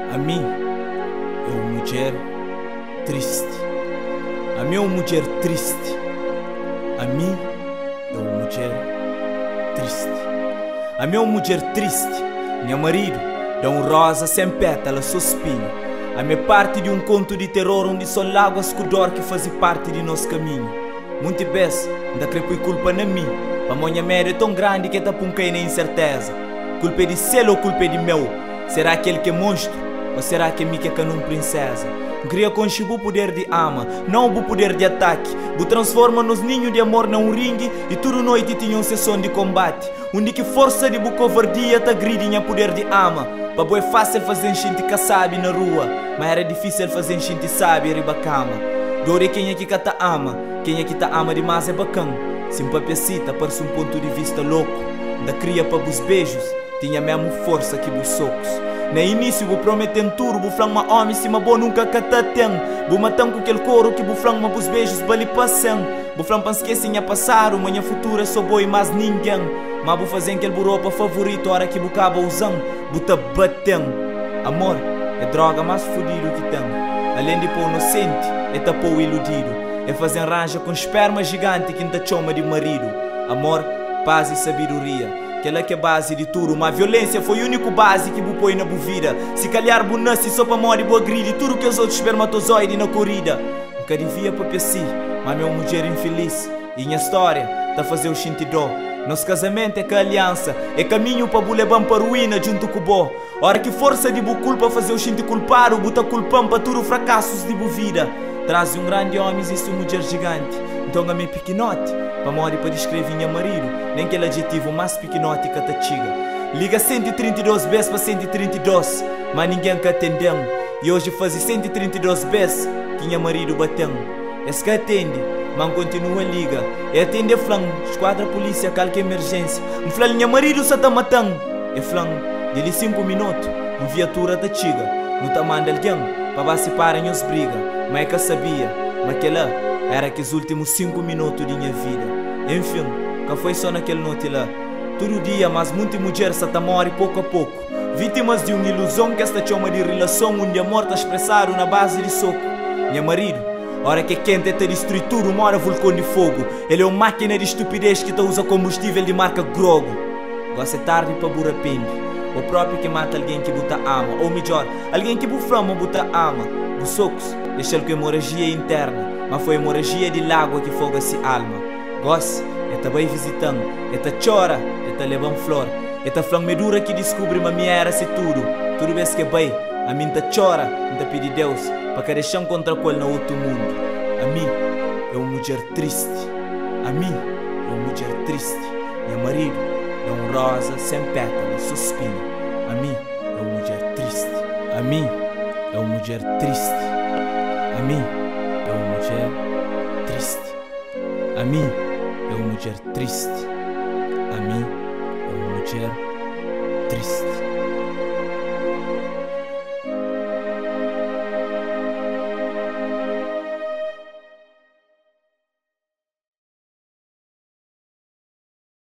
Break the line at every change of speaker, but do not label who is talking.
A mim é uma mulher triste. A mim é uma mulher triste. A mim é uma mulher triste. A mim é uma mulher triste. Meu marido dá um rosa sem pétala, só espinho. A minha parte de um conto de terror onde só láguas com dor que fazem parte de nosso caminho. Muitas vezes ainda creio culpa na mim. A minha merda é tão grande que tá punquei na incerteza. Culpa é de céu ou culpa é de meu? Será aquele que é monstro? Ou será que é mim que é canum princesa? Queria conchibu o poder de ama, não o poder de ataque. Bu transforma nos ninhos de amor num ringue e tudo noite tinha uma sessão de combate. Onde que força de bu covardia tá gridinha poder de ama. Babu é fácil fazer gente que sabe na rua, mas era difícil fazer gente sabe riba cama. Dor é quem é que tá ama, quem é que tá ama demais é bacana. Simpapiacita parece um ponto de vista louco. Da cria para bus beijos, tinha mesmo força que bus socos. Na início, bu prometendo tudo, bu flang ma homem, se ma bo nunca catatem. Bu matam com aquele couro que bu flang ma bus beijos, bali passam. Bu flang pan esquecem a passar, o manhã futura só boi mais ninguém. Mas bu fazem aquele bu roupa favorito, hora que bu caba usando, bu ta batem. Amor é droga mais fodido que tem. Além de pôr inocente, é tapou o iludido. É fazer ranja com esperma gigante que ainda chama de marido. Amor, paz e sabedoria. Aquela que é base de tudo, mas a violência foi o único base que bu põe na bu vida. Se calhar bu nasce só para morrer boa gride, tudo que os outros espermatozoides na corrida. Nunca devia para PC, mas minha mulher infeliz. E minha história tá fazer o xintidó. Nosso casamento é que a aliança é caminho para bu levar para ruína junto com o bó. Hora que força de bu culpa fazer o xinti culpar, o bu tá culpando para tudo fracassos de bu vida. Traz um grande homem e uma mulher gigante. Então a minha pequenote para morrer para descrever minha marido, nem aquele adjetivo mais pequenote que te chiga. Liga 132 vezes para 132, mas ninguém que atendeu. E hoje faz 132 vezes que minha marido bateu. Esse que atende, mas continua a liga. E atende a flan, esquadra a polícia, qualquer emergência. Um flan, minha marido só tá matando. E flan, dele 5 minutos, uma viatura da chiga. Não tá mandando alguém para participarem os briga. Mas é que eu sabia, mas aquela era que os últimos 5 minutos de minha vida. Enfim, que foi só naquele noite lá. Todo dia, mas muitas mulheres se tá morrem pouco a pouco. Vítimas de uma ilusão que esta chama de relação onde a morte está expressada na base de soco. Meu marido, hora que é quente te destruir tudo, mora vulcão de fogo. Ele é uma máquina de estupidez que usa combustível de marca Grogo. Gosta é tarde para burapende. O próprio que mata alguém que buta ama. Ou melhor, alguém que buflama buta ama. Os socos deixam com hemorragia interna, mas foi hemorragia de lágua que foga-se alma. Gosta é também visitando, é ta chora, é ta levando flor, é ta flamedura que descobre uma minha era se tudo. Tudo vez que bem, a mim ta chora, me ta pede Deus, para que deixam contra qual no outro mundo. A mim é uma mulher triste. A mim é uma mulher triste. Meu marido é um rosa sem pétala, suspiro. A mim é uma mulher triste. A mim é uma mulher triste. A mim é uma mulher triste. A mim é uma mulher triste. A mim é uma mulher